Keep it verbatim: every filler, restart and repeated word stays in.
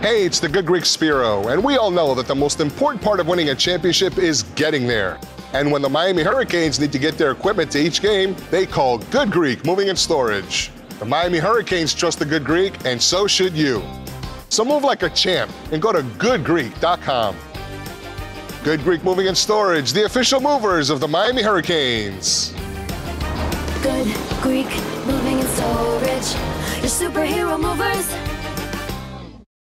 Hey, it's the Good Greek Spiro, and we all know that the most important part of winning a championship is getting there. And when the Miami Hurricanes need to get their equipment to each game, they call Good Greek Moving and Storage. The Miami Hurricanes trust the Good Greek, and so should you. So move like a champ and go to good greek dot com. Good Greek Moving and Storage, the official movers of the Miami Hurricanes. Good Greek Moving and Storage, your superhero movers.